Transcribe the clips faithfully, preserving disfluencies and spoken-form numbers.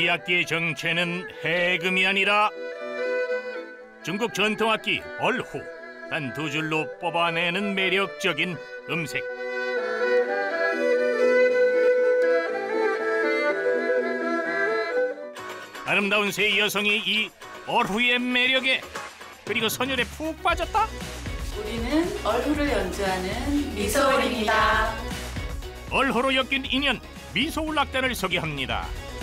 이 악기의 정체는 해금이 아니라 중국 전통악기 얼후. 단 두 줄로 뽑아내는 매력적인 음색. 아름다운 세 여성이 이 얼후의 매력에 그리고 선율에 푹 빠졌다? 우리는 얼후를 연주하는 미소울입니다. 얼후로 엮인 인연 미소울 악단을 소개합니다.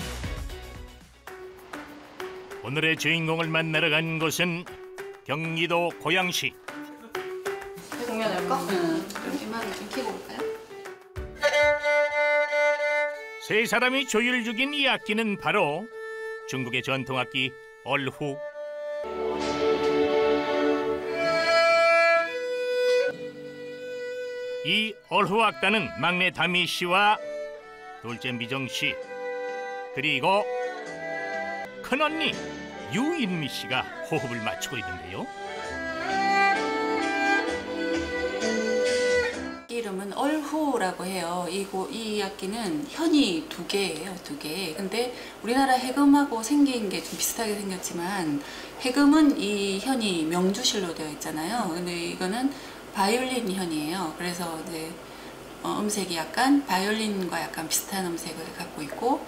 오늘의 주인공을 만나러 간 곳은 경기도 고양시. 공연할까? 응. 음악을 좀 켜고 올까요? 세 사람이 조율 중인 이 악기는 바로 중국의 전통악기 얼후. 이 얼후 악단은 막내 다미 씨와 둘째 미정 씨 그리고 큰언니 유인미 씨가 호흡을 맞추고 있는데요. 이름은 얼후라고 해요. 이고 이 악기는 현이 두 개예요, 두 개. 근데 우리나라 해금하고 생긴 게 좀 비슷하게 생겼지만 해금은 이 현이 명주실로 되어 있잖아요. 근데 이거는 바이올린 현이에요. 그래서 이제 어, 음색이 약간 바이올린과 약간 비슷한 음색을 갖고 있고.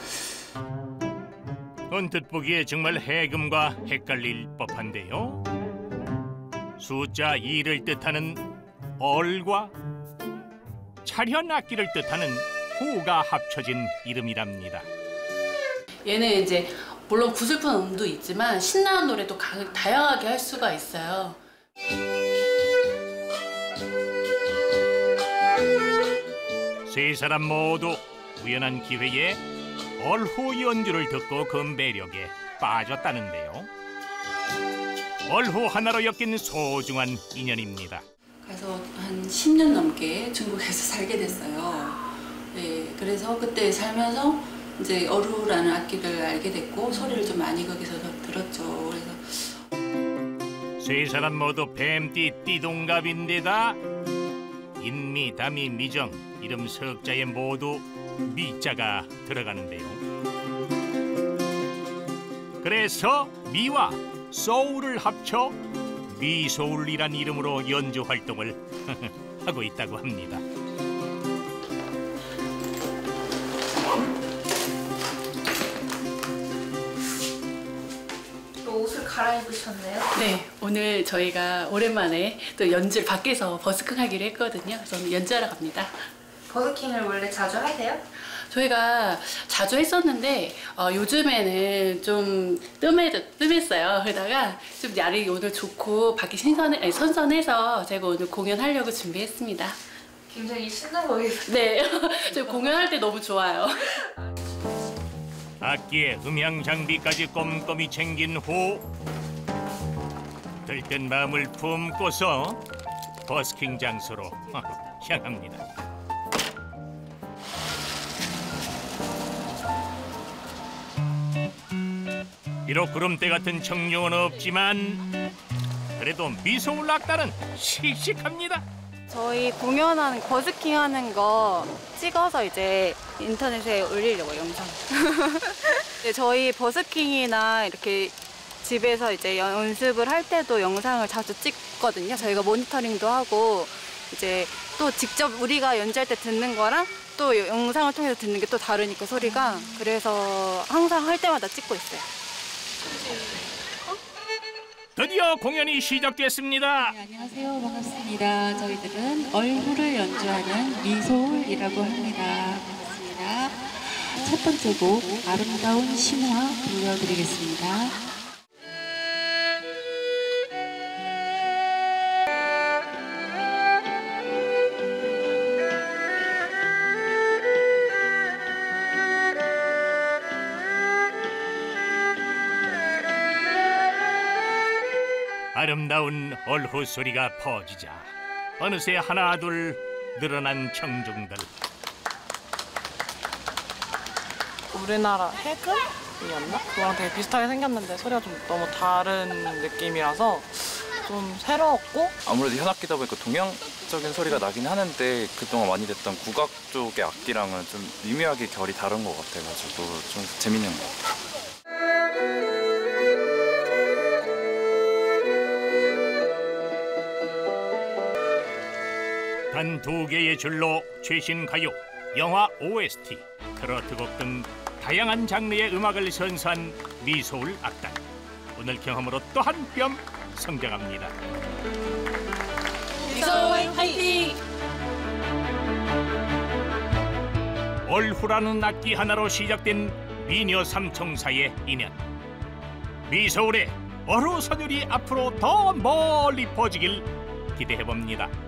언뜻 보기에 정말 해금과 헷갈릴 법한데요. 숫자 이를 뜻하는 얼과 차련 악기를 뜻하는 후가 합쳐진 이름이랍니다. 얘는 이제 물론 구슬픈 음도 있지만 신나는 노래도 가, 다양하게 할 수가 있어요. 세 사람 모두 우연한 기회에 얼후 연주를 듣고 그 매력에 빠졌다는데요. 얼후 하나로 엮인 소중한 인연입니다. 그래서 한 십 년 넘게 중국에서 살게 됐어요. 네, 그래서 그때 살면서 이제 얼후라는 악기를 알게 됐고 소리를 좀 많이 거기서 들었죠. 그래서 세 사람 모두 뱀띠 띠동갑인데다 인미, 다미, 미정 이름 석자에 모두 미자가 들어가는데요. 그래서 미와 소울을 합쳐 미소울이란 이름으로 연주 활동을 하고 있다고 합니다. 옷을 갈아입으셨네요? 네, 오늘 저희가 오랜만에 또 연주를 밖에서 버스킹 하기로 했거든요. 그래서 연주하러 갑니다. 버스킹을 원래 자주 하세요? 저희가 자주 했었는데 어, 요즘에는 좀 뜸해, 뜸했어요. 그러다가 좀 날이 오늘 좋고 밖이 신선해, 아니, 선선해서 제가 오늘 공연하려고 준비했습니다. 굉장히 신나 보이세요. 네, 저 공연할 때 너무 좋아요. 악기에 음향 장비까지 꼼꼼히 챙긴 후 들뜬 마음을 품고서 버스킹 장소로 향합니다. 비록 구름대 같은 청룡은 없지만 그래도 미소울 악단은 씩씩합니다. 저희 공연하는 버스킹 하는 거 찍어서 이제 인터넷에 올리려고 영상. 네, 저희 버스킹이나 이렇게 집에서 이제 연습을 할 때도 영상을 자주 찍거든요. 저희가 모니터링도 하고 이제 또 직접 우리가 연주할 때 듣는 거랑 또 영상을 통해서 듣는 게 또 다르니까 소리가. 그래서 항상 할 때마다 찍고 있어요. 드디어 공연이 시작됐습니다. 네, 안녕하세요. 반갑습니다. 저희들은 얼후를 연주하는 미소울이라고 합니다. 반갑습니다. 첫 번째 곡 아름다운 신화 들려드리겠습니다. 아름다운 얼후 소리가 퍼지자 어느새 하나둘 늘어난 청중들. 우리나라 해금이었나? 그거랑 되게 비슷하게 생겼는데 소리가 좀 너무 다른 느낌이라서 좀 새로웠고, 아무래도 현악기다 보니까 동양적인 소리가 나긴 하는데 그동안 많이 됐던 국악 쪽의 악기랑은 좀 미묘하게 결이 다른 것 같아가지고 좀 재밌는 것 같아요. 단 두 개의 줄로 최신 가요, 영화 오에스티, 트로트곡 등 다양한 장르의 음악을 선사한 미소울 악단. 오늘 경험으로 또 한 뼘 성장합니다. 미소울 화이팅! 얼후라는 악기 하나로 시작된 미녀 삼총사의 인연. 미소울의 어루 선율이 앞으로 더 멀리 퍼지길 기대해봅니다.